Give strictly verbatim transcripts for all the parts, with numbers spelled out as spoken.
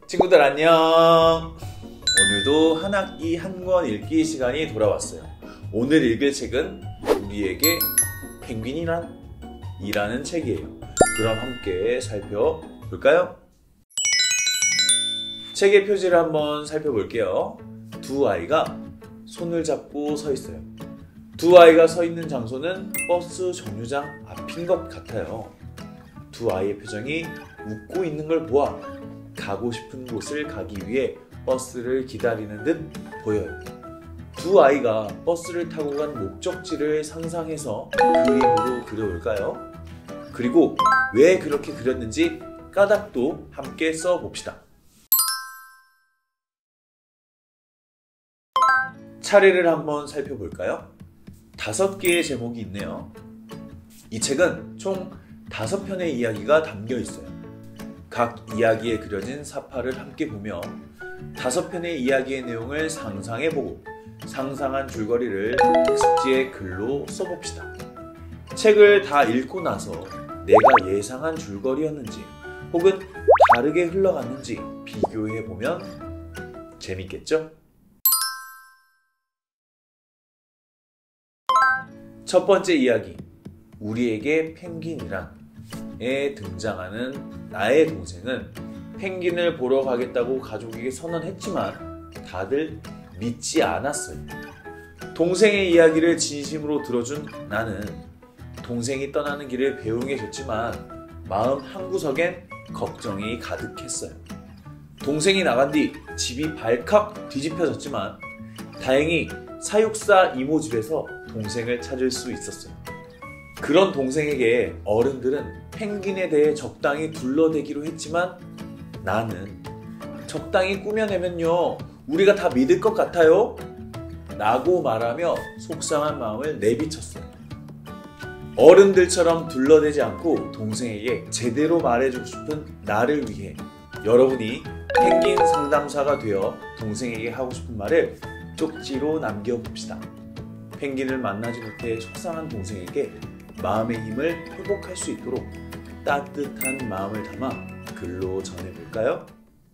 친구들 안녕. 오늘도 한 학기 한 권 읽기 시간이 돌아왔어요. 오늘 읽을 책은 우리에게 펭귄이란? 이라는 책이에요. 그럼 함께 살펴볼까요? 책의 표지를 한번 살펴볼게요. 두 아이가 손을 잡고 서 있어요. 두 아이가 서 있는 장소는 버스 정류장 앞인 것 같아요. 두 아이의 표정이 웃고 있는 걸 보아 가고 싶은 곳을 가기 위해 버스를 기다리는 듯 보여요. 두 아이가 버스를 타고 간 목적지를 상상해서 그림으로 그려볼까요? 그리고 왜 그렇게 그렸는지 까닭도 함께 써봅시다. 차례를 한번 살펴볼까요? 다섯 개의 제목이 있네요. 이 책은 총 다섯 편의 이야기가 담겨 있어요. 각 이야기에 그려진 사파를 함께 보며 다섯 편의 이야기의 내용을 상상해보고 상상한 줄거리를 학습지에 글로 써봅시다. 책을 다 읽고 나서 내가 예상한 줄거리였는지 혹은 다르게 흘러갔는지 비교해보면 재밌겠죠? 첫 번째 이야기, 우리에게 펭귄이란 에 등장하는 나의 동생은 펭귄을 보러 가겠다고 가족에게 선언했지만 다들 믿지 않았어요. 동생의 이야기를 진심으로 들어준 나는 동생이 떠나는 길을 배웅해줬지만 마음 한구석엔 걱정이 가득했어요. 동생이 나간 뒤 집이 발칵 뒤집혀졌지만 다행히 사육사 이모 집에서 동생을 찾을 수 있었어요. 그런 동생에게 어른들은 펭귄에 대해 적당히 둘러대기로 했지만 나는 적당히 꾸며내면요 우리가 다 믿을 것 같아요 라고 말하며 속상한 마음을 내비쳤어요. 어른들처럼 둘러대지 않고 동생에게 제대로 말해주고 싶은 나를 위해 여러분이 펭귄 상담사가 되어 동생에게 하고 싶은 말을 쪽지로 남겨봅시다. 펭귄을 만나지 못해 속상한 동생에게 마음의 힘을 회복할 수 있도록 따뜻한 마음을 담아 글로 전해볼까요?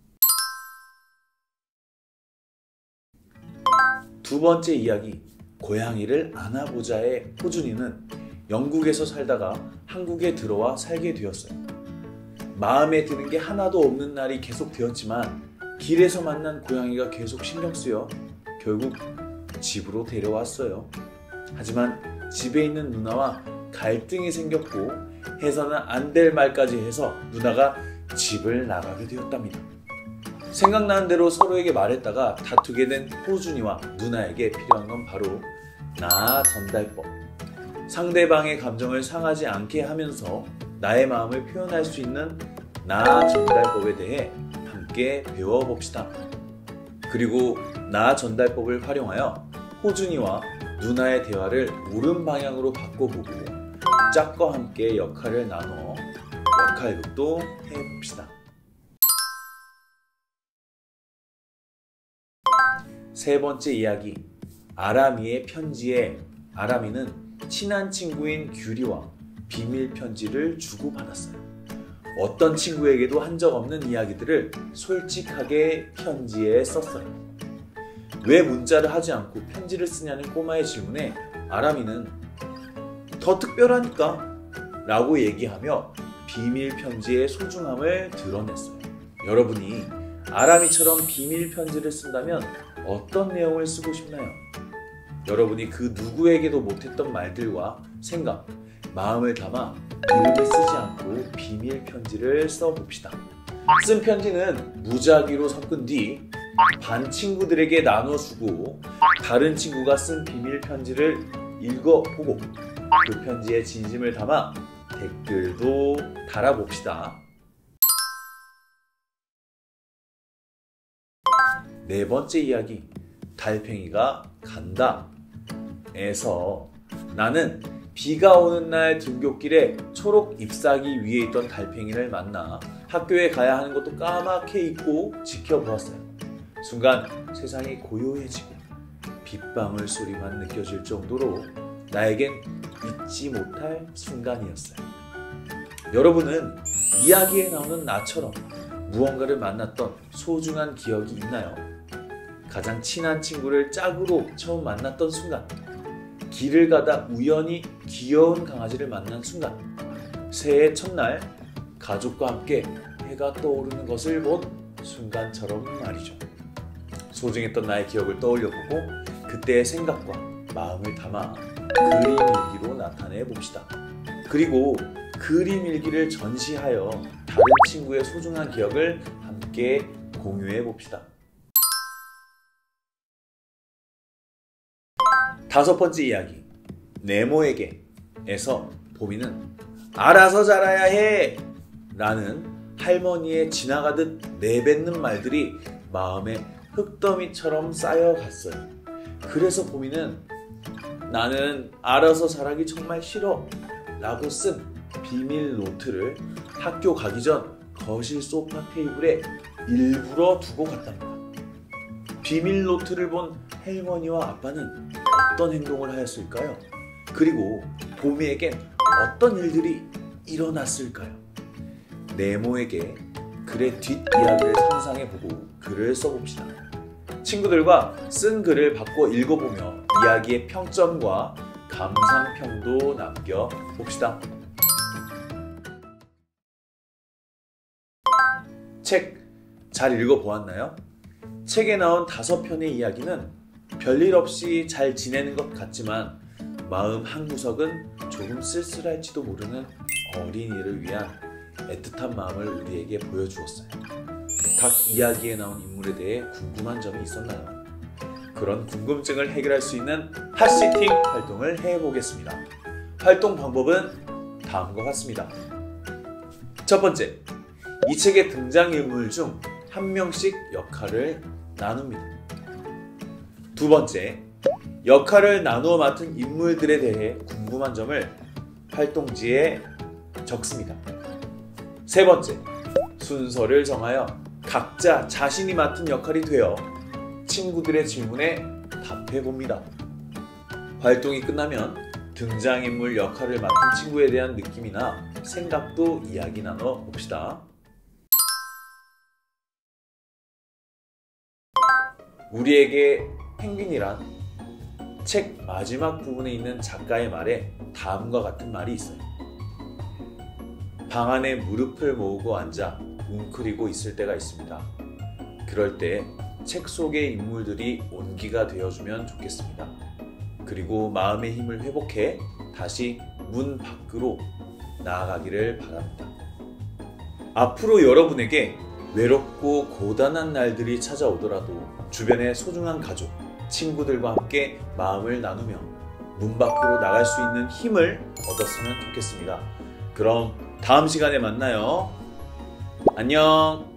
두 번째 이야기, 고양이를 안아보자의 호준이는 영국에서 살다가 한국에 들어와 살게 되었어요. 마음에 드는 게 하나도 없는 날이 계속 되었지만 길에서 만난 고양이가 계속 신경 쓰여 결국 집으로 데려왔어요. 하지만 집에 있는 누나와 갈등이 생겼고 해서는 안 될 말까지 해서 누나가 집을 나가게 되었답니다. 생각나는 대로 서로에게 말했다가 다투게 된 호준이와 누나에게 필요한 건 바로 나 전달법. 상대방의 감정을 상하지 않게 하면서 나의 마음을 표현할 수 있는 나 전달법에 대해 함께 배워봅시다. 그리고 나 전달법을 활용하여 호준이와 누나의 대화를 옳은 방향으로 바꿔보고 짝과 함께 역할을 나눠 역할극도 해봅시다. 세 번째 이야기, 아람이의 편지에 아람이는 친한 친구인 규리와 비밀 편지를 주고받았어요. 어떤 친구에게도 한 적 없는 이야기들을 솔직하게 편지에 썼어요. 왜 문자를 하지 않고 편지를 쓰냐는 꼬마의 질문에 아람이는 더 특별하니까 라고 얘기하며 비밀 편지의 소중함을 드러냈어요. 여러분이 아람이처럼 비밀 편지를 쓴다면 어떤 내용을 쓰고 싶나요? 여러분이 그 누구에게도 못했던 말들과 생각, 마음을 담아 이름을 쓰지 않고 비밀 편지를 써봅시다. 쓴 편지는 무작위로 섞은 뒤 반 친구들에게 나눠주고 다른 친구가 쓴 비밀 편지를 읽어보고 그 편지에 진심을 담아 댓글도 달아봅시다. 네 번째 이야기, 달팽이가 간다 에서 나는 비가 오는 날 등굣길에 초록 잎사귀 위에 있던 달팽이를 만나 학교에 가야 하는 것도 까맣게 잊고 지켜보았어요. 순간 세상이 고요해지고 빗방울 소리만 느껴질 정도로 나에겐 잊지 못할 순간이었어요. 여러분은 이야기에 나오는 나처럼 무언가를 만났던 소중한 기억이 있나요? 가장 친한 친구를 짝으로 처음 만났던 순간, 길을 가다 우연히 귀여운 강아지를 만난 순간, 새해 첫날 가족과 함께 해가 떠오르는 것을 본 순간처럼 말이죠. 소중했던 나의 기억을 떠올려보고 그때의 생각과 마음을 담아 그림 일기로 나타내 봅시다. 그리고 그림 일기를 전시하여 다른 친구의 소중한 기억을 함께 공유해 봅시다. 다섯 번째 이야기, 네모에게에서 보미는 알아서 자라야 해! 라는 할머니의 지나가듯 내뱉는 말들이 마음에 흙더미처럼 쌓여갔어요. 그래서 보미는 나는 알아서 자라기 정말 싫어 라고 쓴 비밀 노트를 학교 가기 전 거실 소파 테이블에 일부러 두고 갔답니다. 비밀 노트를 본 할머니와 아빠는 어떤 행동을 하였을까요? 그리고 보미에겐 어떤 일들이 일어났을까요? 네모에게 글의 뒷이야기를 상상해보고 글을 써봅시다. 친구들과 쓴 글을 바꿔 읽어보며 이야기의 평점과 감상평도 남겨봅시다. 책 잘 읽어보았나요? 책에 나온 다섯 편의 이야기는 별일 없이 잘 지내는 것 같지만 마음 한구석은 조금 쓸쓸할지도 모르는 어린이를 위한 애틋한 마음을 우리에게 보여주었어요. 각 이야기에 나온 인물에 대해 궁금한 점이 있었나요? 그런 궁금증을 해결할 수 있는 핫시팅 활동을 해보겠습니다. 활동 방법은 다음과 같습니다. 첫 번째, 이 책의 등장인물 중 한 명씩 역할을 나눕니다. 두 번째, 역할을 나누어 맡은 인물들에 대해 궁금한 점을 활동지에 적습니다. 세 번째, 순서를 정하여 각자 자신이 맡은 역할이 되어 친구들의 질문에 답해봅니다. 활동이 끝나면 등장인물 역할을 맡은 친구에 대한 느낌이나 생각도 이야기 나눠 봅시다. 우리에게 펭귄이란 책 마지막 부분에 있는 작가의 말에 다음과 같은 말이 있어요. 방 안에 무릎을 모으고 앉아 웅크리고 있을 때가 있습니다. 그럴 때 책 속의 인물들이 온기가 되어주면 좋겠습니다. 그리고 마음의 힘을 회복해 다시 문 밖으로 나아가기를 바랍니다. 앞으로 여러분에게 외롭고 고단한 날들이 찾아오더라도 주변의 소중한 가족, 친구들과 함께 마음을 나누며 문 밖으로 나갈 수 있는 힘을 얻었으면 좋겠습니다. 그럼 다음 시간에 만나요. 안녕.